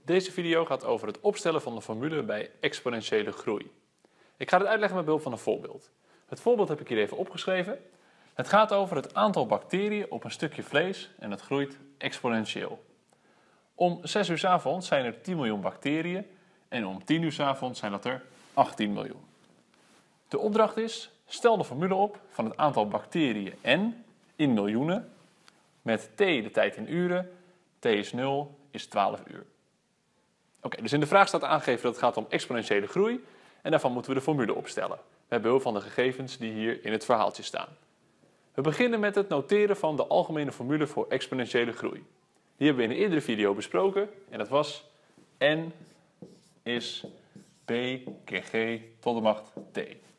Deze video gaat over het opstellen van de formule bij exponentiële groei. Ik ga het uitleggen met behulp van een voorbeeld. Het voorbeeld heb ik hier even opgeschreven. Het gaat over het aantal bacteriën op een stukje vlees en het groeit exponentieel. Om 6 uur 's avonds zijn er 10 miljoen bacteriën en om 10 uur 's avonds zijn dat er 18 miljoen. De opdracht is: stel de formule op van het aantal bacteriën n in miljoenen met t de tijd in uren, t is 0, is 12 uur. Oké, dus in de vraag staat aangegeven dat het gaat om exponentiële groei en daarvan moeten we de formule opstellen, met behulp van de gegevens die hier in het verhaaltje staan. We beginnen met het noteren van de algemene formule voor exponentiële groei. Die hebben we in een eerdere video besproken en dat was n is b keer g tot de macht t.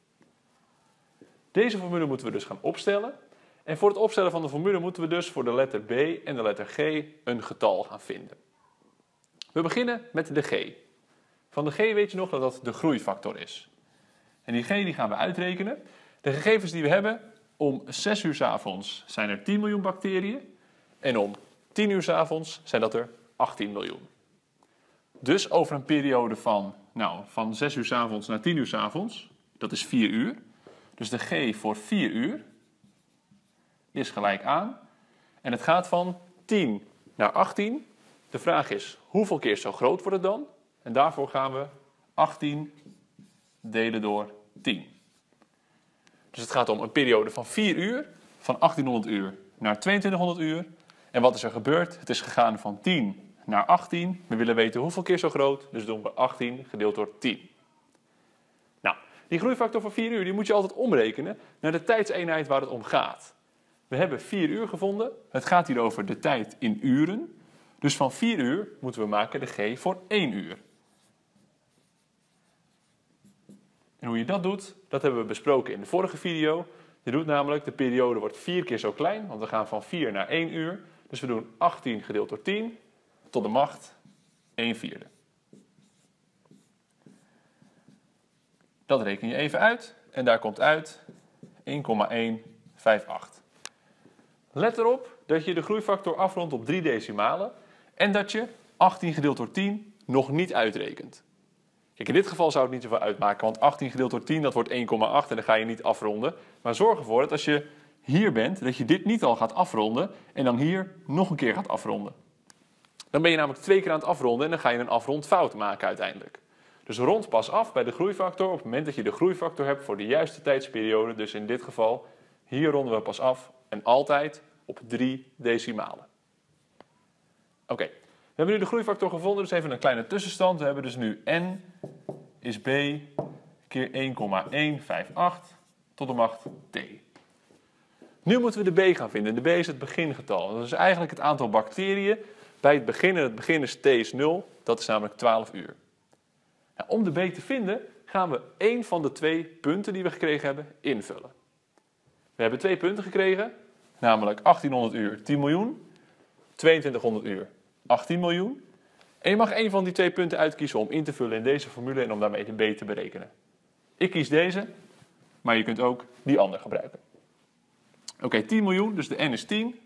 Deze formule moeten we dus gaan opstellen. En voor het opstellen van de formule moeten we dus voor de letter b en de letter g een getal gaan vinden. We beginnen met de g. Van de g weet je nog dat dat de groeifactor is. En die g die gaan we uitrekenen. De gegevens die we hebben: om 6 uur 's avonds zijn er 10 miljoen bacteriën. En om 10 uur 's avonds zijn dat er 18 miljoen. Dus over een periode van 6 uur 's avonds naar 10 uur 's avonds, dat is 4 uur. Dus de g voor 4 uur is gelijk aan. En het gaat van 10 naar 18. De vraag is, hoeveel keer zo groot wordt het dan? En daarvoor gaan we 18 delen door 10. Dus het gaat om een periode van 4 uur, van 1800 uur naar 2200 uur. En wat is er gebeurd? Het is gegaan van 10 naar 18. We willen weten hoeveel keer zo groot, dus doen we 18 gedeeld door 10. Nou, die groeifactor van 4 uur die moet je altijd omrekenen naar de tijdseenheid waar het om gaat. We hebben 4 uur gevonden. Het gaat hier over de tijd in uren. Dus van 4 uur moeten we maken de g voor 1 uur. En hoe je dat doet, dat hebben we besproken in de vorige video. Je doet namelijk, de periode wordt 4 keer zo klein, want we gaan van 4 naar 1 uur. Dus we doen 18 gedeeld door 10 tot de macht 1/4. Dat reken je even uit en daar komt uit 1,158. Let erop dat je de groeifactor afrondt op 3 decimalen en dat je 18 gedeeld door 10 nog niet uitrekent. Kijk, in dit geval zou het niet zoveel uitmaken, want 18 gedeeld door 10 dat wordt 1,8 en dan ga je niet afronden. Maar zorg ervoor dat als je hier bent, dat je dit niet al gaat afronden en dan hier nog een keer gaat afronden. Dan ben je namelijk 2 keer aan het afronden en dan ga je een afrondfout maken uiteindelijk. Dus rond pas af bij de groeifactor op het moment dat je de groeifactor hebt voor de juiste tijdsperiode. Dus in dit geval, hier ronden we pas af en altijd op 3 decimalen. Oké, we hebben nu de groeifactor gevonden, dus even een kleine tussenstand. We hebben dus nu n is b keer 1,158 tot de macht t. Nu moeten we de b gaan vinden. De b is het begingetal. Dat is eigenlijk het aantal bacteriën bij het begin. En het begin is t is 0, dat is namelijk 12 uur. Nou, om de b te vinden gaan we één van de 2 punten die we gekregen hebben invullen. We hebben 2 punten gekregen, namelijk 1800 uur 10 miljoen, 2200 uur 18 miljoen. En je mag één van die 2 punten uitkiezen om in te vullen in deze formule en om daarmee de b te berekenen. Ik kies deze, maar je kunt ook die andere gebruiken. Oké, 10 miljoen, dus de n is 10.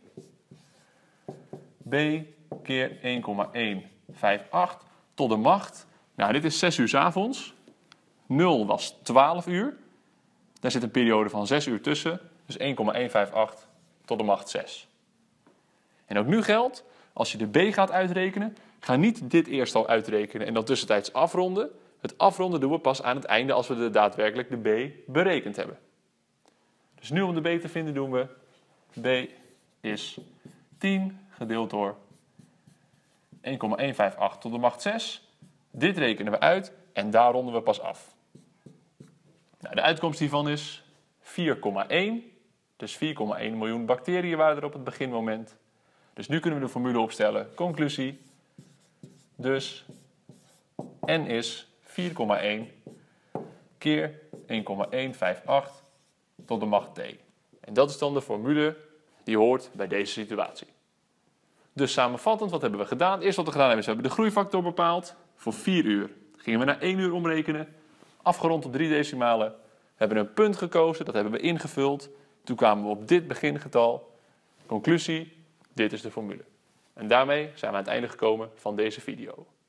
b keer 1,158 tot de macht. Nou, dit is 6 uur 's avonds. 0 was 12 uur. Daar zit een periode van 6 uur tussen. Dus 1,158 tot de macht 6. En ook nu geldt, als je de b gaat uitrekenen, ga niet dit eerst al uitrekenen en dan tussentijds afronden. Het afronden doen we pas aan het einde als we daadwerkelijk de b berekend hebben. Dus nu om de b te vinden doen we b is 10 gedeeld door 1,158 tot de macht 6. Dit rekenen we uit en daar ronden we pas af. Nou, de uitkomst hiervan is 4,1. Dus 4,1 miljoen bacteriën waren er op het beginmoment. Dus nu kunnen we de formule opstellen. Conclusie. Dus n is 4,1 keer 1,158 tot de macht t. En dat is dan de formule die hoort bij deze situatie. Dus samenvattend, wat hebben we gedaan? Eerst wat we gedaan hebben, is we hebben de groeifactor bepaald. Voor 4 uur gingen we naar 1 uur omrekenen. Afgerond op 3 decimalen. We hebben een punt gekozen, dat hebben we ingevuld. Toen kwamen we op dit begingetal. Conclusie, dit is de formule. En daarmee zijn we aan het einde gekomen van deze video.